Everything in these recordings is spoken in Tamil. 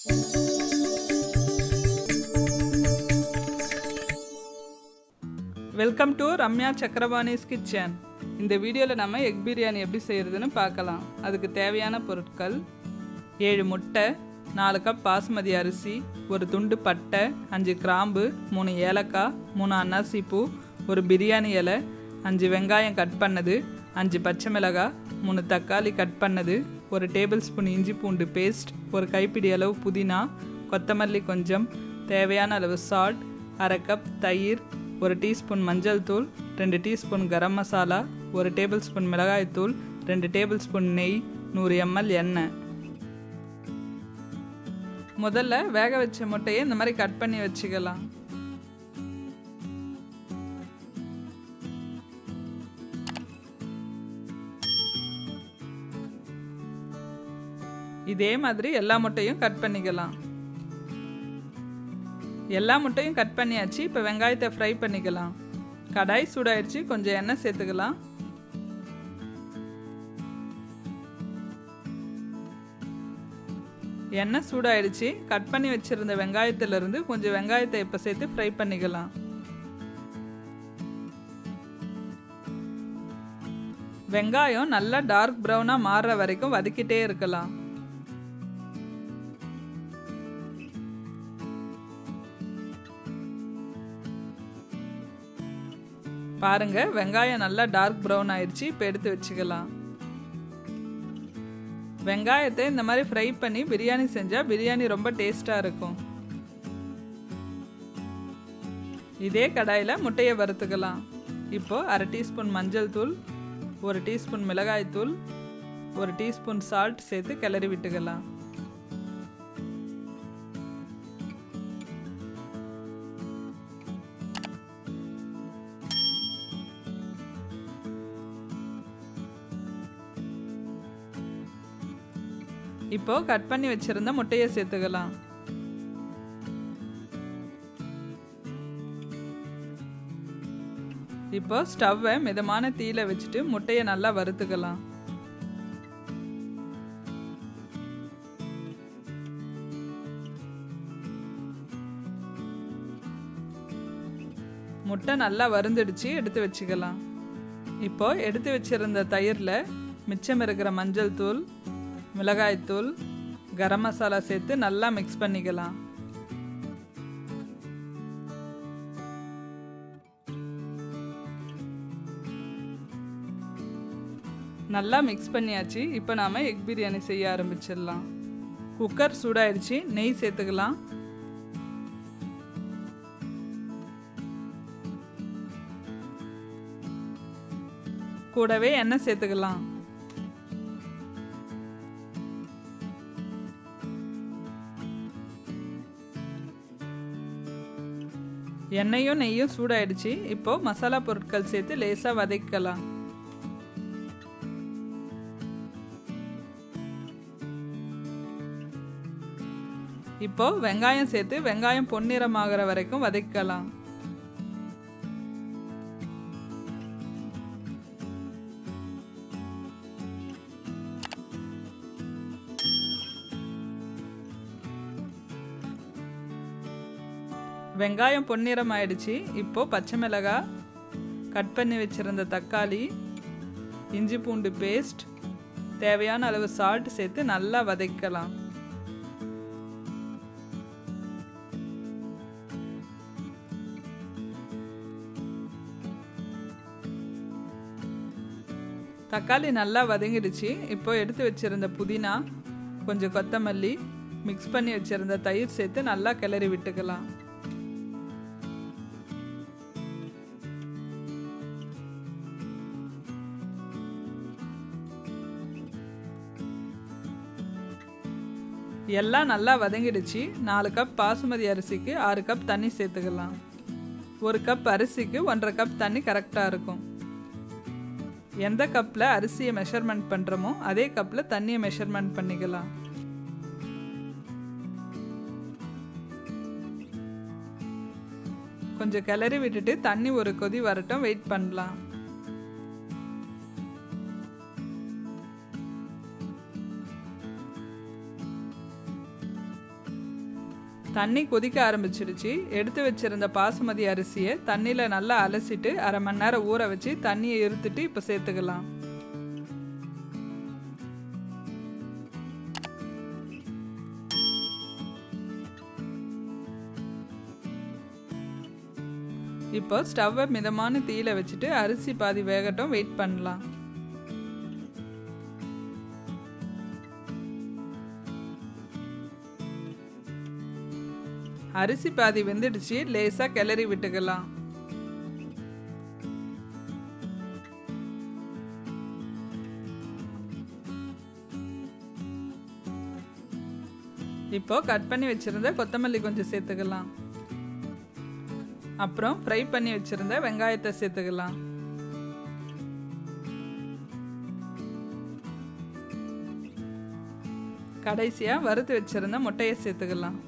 Welcome to Ramya Chakrapani's kitchen. இந்த வீடியோவில் நம்ம எக் பிரியாணி எப்படி செய்கிறதுன்னு பார்க்கலாம். அதுக்கு தேவையான பொருட்கள்: 7 முட்டை, 4 கப் பாசுமதி அரிசி, ஒரு துண்டு பட்டை, 5 கிராம்பு, 3 ஏலக்காய், 3 அன்னாசி பூ, ஒரு பிரியாணி இலை, 5 வெங்காயம் கட் பண்ணது, 5 பச்சை மிளகாய், 3 தக்காளி கட் பண்ணது, ஒரு டேபிள் ஸ்பூன் இஞ்சி பூண்டு பேஸ்ட், ஒரு கைப்பிடி அளவு புதினா, கொத்தமல்லி கொஞ்சம், தேவையான அளவு சால்ட், அரை கப் தயிர், 1 டீஸ்பூன் மஞ்சள் தூள், 2 teaspoon garam masala, 1 tablespoon மிளகாய் தூள், 2 டேபிள் ஸ்பூன் நெய், 100 ml எண்ணெய். முதல்ல வேக வச்ச முட்டையை இந்த மாதிரி கட் பண்ணி வச்சுக்கலாம். இதே மாதிரி எல்லா முட்டையும் கட் பண்ணிக்கலாம். எல்லா முட்டையும் கட் பண்ணியாச்சு. இப்போ வெங்காயத்தை ஃப்ரை பண்ணிக்கலாம். கடாய் சூடாயிடுச்சு, கொஞ்சம் எண்ணெய் சேர்த்துக்கலாம். எண்ணெய் சூடாயிடுச்சு. கட் பண்ணி வச்சிருந்த வெங்காயத்திலிருந்து கொஞ்சம் வெங்காயத்தை இப்போ சேர்த்து ஃப்ரை பண்ணிக்கலாம். வெங்காயம் நல்லா டார்க் ப்ரௌனாக மாறுற வரைக்கும் வதக்கிட்டே இருக்கலாம். பாருங்க, வெங்காயம் நல்லா டார்க் ப்ரௌன் ஆயிடுச்சு. இப்போ எடுத்து வச்சுக்கலாம். வெங்காயத்தை இந்த மாதிரி ஃப்ரை பண்ணி பிரியாணி செஞ்சால் பிரியாணி ரொம்ப டேஸ்டாக இருக்கும். இதே கடாயில் முட்டையை வறுத்துக்கலாம். இப்போ அரை டீஸ்பூன் மஞ்சள் தூள், 1 டீஸ்பூன் மிளகாய் தூள், 1 டீஸ்பூன் சால்ட் சேர்த்து கிளறி விட்டுக்கலாம். இப்போ கட் பண்ணி வச்சிருந்த முட்டையை சேர்த்துக்கலாம். இப்போ ஸ்டவ்வை மிதமான தீயில வச்சுட்டு முட்டையை நல்லா வறுத்துக்கலாம். முட்டை நல்லா வறுந்துடுச்சு, எடுத்து வச்சுக்கலாம். இப்போ எடுத்து வச்சிருந்த தயிர்ல மிச்சம் இருக்கிற மஞ்சள் தூள், மிளகாய்த்தூள், கரம் மசாலா சேர்த்து நல்லா மிக்ஸ் பண்ணிக்கலாம். நல்லா மிக்ஸ் பண்ணியாச்சு. இப்போ நாம எக் பிரியாணி செய்ய ஆரம்பிச்சிடலாம். குக்கர் சூடாயிடுச்சு, நெய் சேர்த்துக்கலாம். கூடவே எண்ணெய் சேர்த்துக்கலாம். எண்ணெயும் நெய்யும் சூடாயிடுச்சு. இப்போ மசாலா பொருட்கள் சேர்த்து லேசா வதக்கலாம். இப்போ வெங்காயம் சேர்த்து வெங்காயம் பொன்னிறமாகிற வரைக்கும் வதக்கலாம். வெங்காயம் பொன்னிறம் ஆயிடுச்சு. இப்போ பச்சை மிளகாய், கட் பண்ணி வச்சிருந்த தக்காளி, இஞ்சி பூண்டு பேஸ்ட், தேவையான அளவு சால்ட் சேர்த்து நல்லா வதக்கலாம். தக்காளி நல்லா வதங்கிடுச்சு. இப்போ எடுத்து வச்சிருந்த புதினா, கொஞ்சம் கொத்தமல்லி, மிக்ஸ் பண்ணி வச்சிருந்த தயிர் சேர்த்து நல்லா கிளறி விட்டுக்கலாம். எல்லாம் நல்லா வதங்கிடுச்சு. 4 கப் பாசுமதி அரிசிக்கு 6 கப் தண்ணி சேர்த்துக்கலாம். 1 கப் அரிசிக்கு 1.5 கப் தண்ணி கரெக்டாக இருக்கும். எந்த கப்பில் அரிசியை மெஷர்மெண்ட் பண்ணுறோமோ அதே கப்பில் தண்ணியை மெஷர்மெண்ட் பண்ணிக்கலாம். கொஞ்சம் கிளறி விட்டுட்டு தண்ணி ஒரு கொதி வரட்டும், வெயிட் பண்ணலாம். தண்ணி கொதிக்க ஆரம்பிச்சிடுச்சு. எடுத்து வச்சிருந்த பாசுமதி அரிசியை தண்ணியில் நல்லா அலசிட்டு அரை மணி நேரம் ஊற வச்சு தண்ணியை இருத்துட்டு இப்போ சேர்த்துக்கலாம். இப்போ ஸ்டவ்வை மிதமான தீயில வச்சுட்டு அரிசி பாதி வேகட்டும் வெயிட் பண்ணலாம். அரிசி பாதி வெந்துடுச்சு. லேசாக கிளறி விட்டுக்கலாம். இப்போ கட் பண்ணி வச்சிருந்த கொத்தமல்லி கொஞ்சம் சேர்த்துக்கலாம். அப்புறம் ஃப்ரை பண்ணி வச்சிருந்த வெங்காயத்தை சேர்த்துக்கலாம். கடைசியாக வறுத்து வச்சிருந்த முட்டையை சேர்த்துக்கலாம்.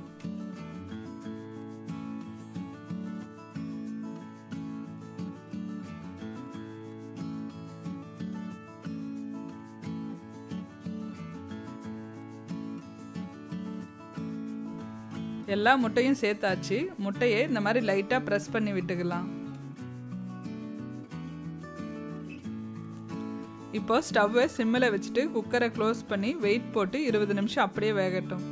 எல்லா முட்டையும் சேர்த்தாச்சு. முட்டையை இந்த மாதிரி லைட்டாக ப்ரெஸ் பண்ணி விட்டுக்கலாம். இப்போ ஸ்டவ்வை சிம்மில் வச்சுட்டு குக்கரை க்ளோஸ் பண்ணி வெயிட் போட்டு 20 நிமிஷம் அப்படியே வேகட்டும்.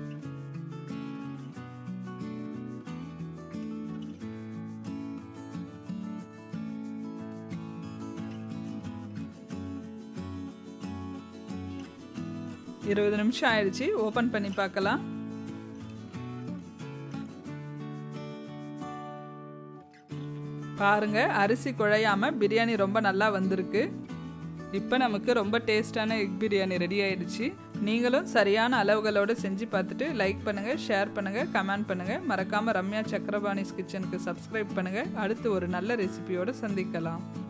இருபது நிமிஷம் ஆயிடுச்சு. ஓப்பன் பண்ணி பார்க்கலாம். பாருங்க, அரிசி குழையாம பிரியாணி ரொம்ப நல்லா வந்திருக்கு. இப்போ நமக்கு ரொம்ப டேஸ்டான எக் பிரியாணி ரெடி ஆயிடுச்சு. நீங்களும் சரியான அளவுகளோடு செஞ்சு பார்த்துட்டு லைக் பண்ணுங்க, ஷேர் பண்ணுங்க, கமெண்ட் பண்ணுங்க. மறக்காம ரம்யா சக்கரபாணிஸ் கிச்சனுக்கு சப்ஸ்கிரைப் பண்ணுங்க. அடுத்து ஒரு நல்ல ரெசிபியோடு சந்திக்கலாம்.